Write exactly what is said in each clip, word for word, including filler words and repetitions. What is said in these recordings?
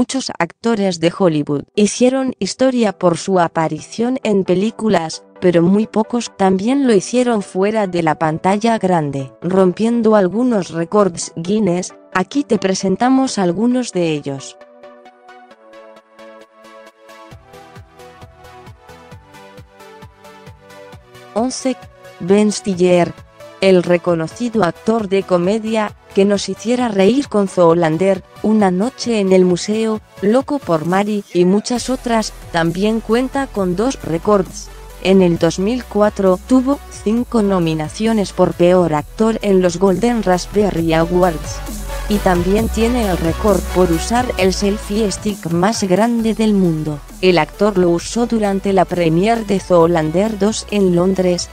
muchos actores de Hollywood hicieron historia por su aparición en películas, pero muy pocos también lo hicieron fuera de la pantalla grande, rompiendo algunos récords Guinness. Aquí te presentamos algunos de ellos. once. Ben Stiller, el reconocido actor de comedia, que nos hiciera reír con Zoolander, Una noche en el museo, Loco por Mary y muchas otras, también cuenta con dos récords. En el dos mil cuatro tuvo cinco nominaciones por peor actor en los Golden Raspberry Awards. Y también tiene el récord por usar el selfie stick más grande del mundo. El actor lo usó durante la premiere de Zoolander dos en Londres.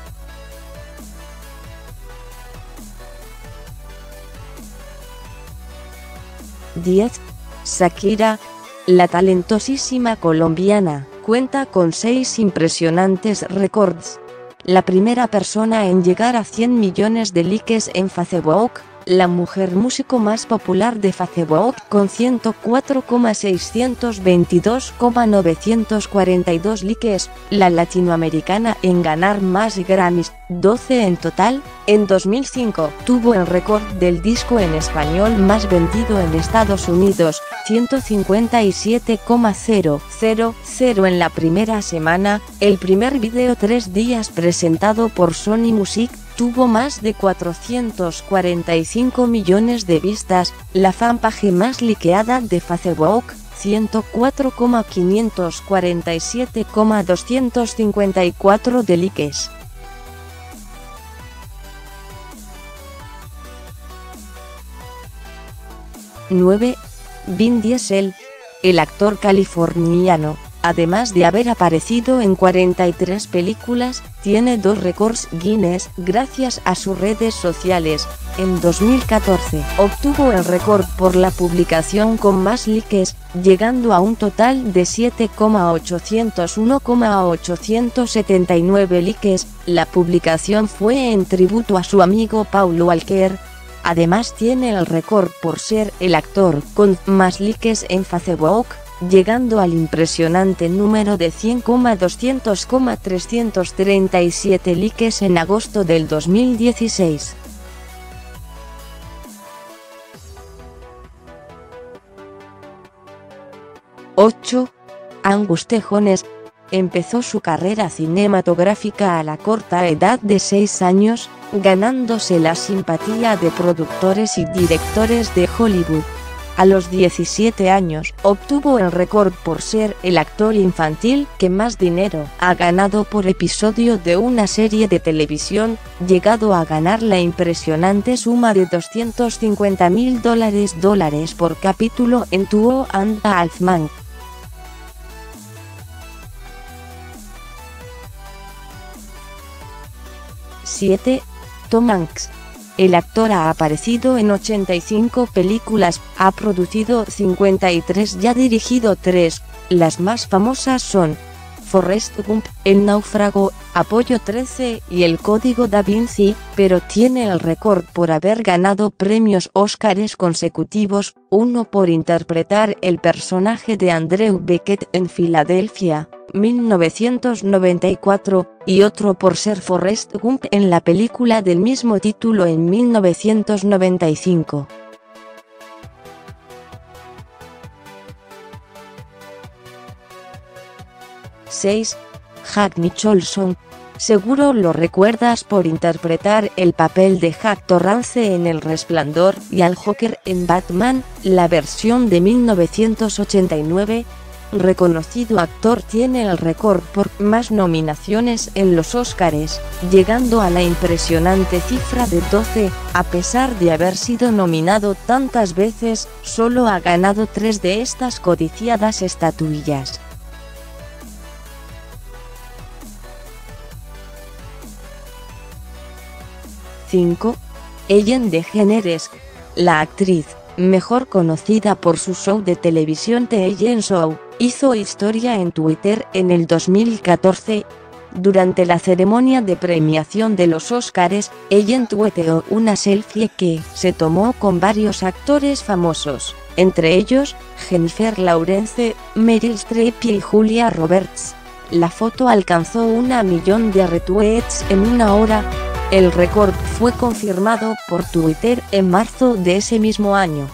diez. Shakira, la talentosísima colombiana, cuenta con seis impresionantes récords. La primera persona en llegar a cien millones de likes en Facebook, la mujer músico más popular de Facebook con ciento cuatro mil seiscientos veintidós mil novecientos cuarenta y dos likes, la latinoamericana en ganar más Grammys, doce en total. En dos mil cinco tuvo el récord del disco en español más vendido en Estados Unidos, ciento cincuenta y siete mil en la primera semana. El primer video tres días presentado por Sony Music tuvo más de cuatrocientos cuarenta y cinco millones de vistas. La fanpage más likeada de Facebook, ciento cuatro mil quinientos cuarenta y siete mil doscientos cincuenta y cuatro de likes. nueve. Vin Diesel, el actor californiano, además de haber aparecido en cuarenta y tres películas, tiene dos récords Guinness gracias a sus redes sociales. En dos mil catorce obtuvo el récord por la publicación con más likes, llegando a un total de siete mil ochocientos uno mil ochocientos setenta y nueve likes. La publicación fue en tributo a su amigo Paul Walker. Además tiene el récord por ser el actor con más likes en Facebook, llegando al impresionante número de cien mil doscientos mil trescientos treinta y siete likes en agosto del dos mil dieciséis. ocho. Angus T. Jones empezó su carrera cinematográfica a la corta edad de seis años, ganándose la simpatía de productores y directores de Hollywood. A los diecisiete años, obtuvo el récord por ser el actor infantil que más dinero ha ganado por episodio de una serie de televisión, llegado a ganar la impresionante suma de doscientos cincuenta mil dólares dólares por capítulo en Two and a Half Men. siete. Tom Hanks. El actor ha aparecido en ochenta y cinco películas, ha producido cincuenta y tres y ha dirigido tres. Las más famosas son Forrest Gump, El náufrago, Apollo trece y El código da Vinci, pero tiene el récord por haber ganado premios Óscares consecutivos, uno por interpretar el personaje de Andrew Beckett en Filadelfia, mil novecientos noventa y cuatro, y otro por ser Forrest Gump en la película del mismo título en mil novecientos noventa y cinco. seis. Jack Nicholson. Seguro lo recuerdas por interpretar el papel de Jack Torrance en El Resplandor y al Joker en Batman, la versión de mil novecientos ochenta y nueve. Reconocido actor, tiene el récord por más nominaciones en los Óscares, llegando a la impresionante cifra de doce, a pesar de haber sido nominado tantas veces, solo ha ganado tres de estas codiciadas estatuillas. cinco. Ellen DeGeneres. La actriz, mejor conocida por su show de televisión The Ellen Show, hizo historia en Twitter en el dos mil catorce. Durante la ceremonia de premiación de los Óscares, Ellen tuiteó una selfie que se tomó con varios actores famosos. entre ellos, Jennifer Lawrence, Meryl Streep y Julia Roberts. La foto alcanzó un millón de retweets en una hora. El récord fue confirmado por Twitter en marzo de ese mismo año.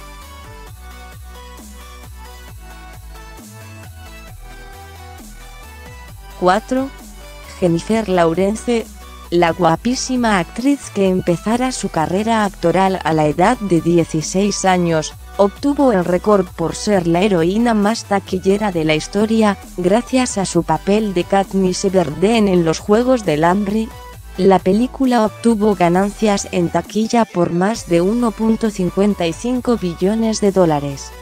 cuatro. Jennifer Lawrence, la guapísima actriz que empezara su carrera actoral a la edad de dieciséis años, obtuvo el récord por ser la heroína más taquillera de la historia, gracias a su papel de Katniss Everdeen en los Juegos del Hambre. La película obtuvo ganancias en taquilla por más de uno punto cincuenta y cinco billones de dólares.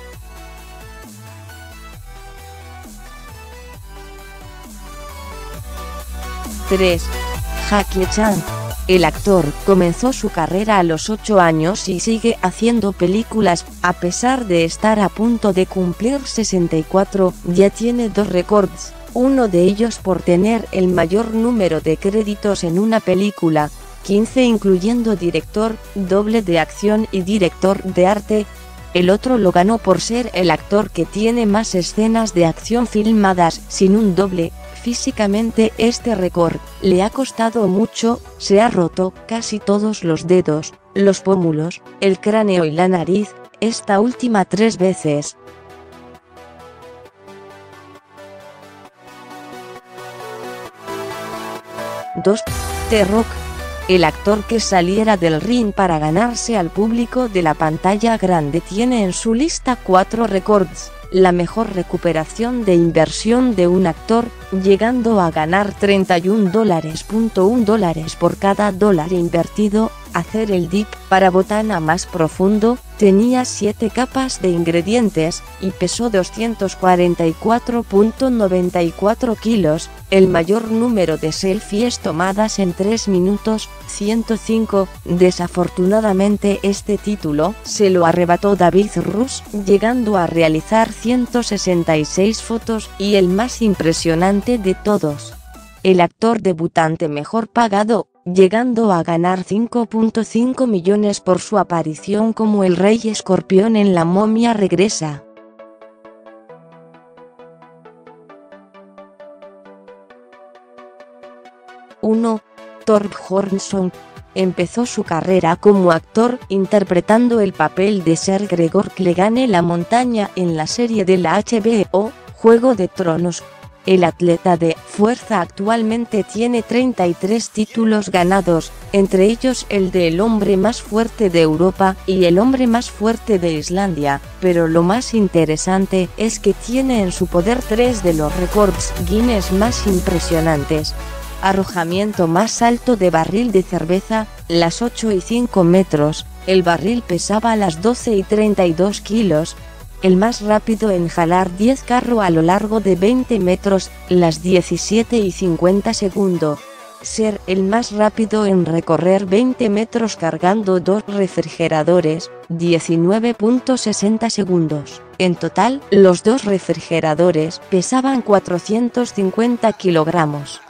tres. Jackie Chan. El actor comenzó su carrera a los ocho años y sigue haciendo películas, a pesar de estar a punto de cumplir sesenta y cuatro, ya tiene dos récords, uno de ellos por tener el mayor número de créditos en una película, quince incluyendo director, doble de acción y director de arte. El otro lo ganó por ser el actor que tiene más escenas de acción filmadas sin un doble. Físicamente este récord le ha costado mucho, se ha roto casi todos los dedos, los pómulos, el cráneo y la nariz, esta última tres veces. dos. The Rock. El actor que saliera del ring para ganarse al público de la pantalla grande tiene en su lista cuatro récords. La mejor recuperación de inversión de un actor, llegando a ganar treinta y un dólares punto uno dólares por cada dólar invertido. Hacer el dip para botana más profundo, tenía siete capas de ingredientes, y pesó doscientos cuarenta y cuatro punto noventa y cuatro kilos, el mayor número de selfies tomadas en tres minutos, ciento cinco, desafortunadamente este título se lo arrebató David Rush, llegando a realizar ciento sesenta y seis fotos, y el más impresionante de todos. El actor debutante mejor pagado, llegando a ganar cinco punto cinco millones por su aparición como el Rey Escorpión en La momia regresa. uno. Thorbjörnson. Empezó su carrera como actor interpretando el papel de Ser Gregor Clegane la montaña en la serie de la H B O, Juego de Tronos. El atleta de fuerza actualmente tiene treinta y tres títulos ganados, entre ellos el de el hombre más fuerte de Europa y el hombre más fuerte de Islandia, pero lo más interesante es que tiene en su poder tres de los récords Guinness más impresionantes. Arrojamiento más alto de barril de cerveza, las ocho y cinco metros, el barril pesaba las doce y treinta y dos kilos. El más rápido en jalar diez carro a lo largo de veinte metros, las diecisiete y cincuenta segundos. Ser el más rápido en recorrer veinte metros cargando dos refrigeradores, diecinueve punto sesenta segundos. En total, los dos refrigeradores pesaban cuatrocientos cincuenta kilogramos.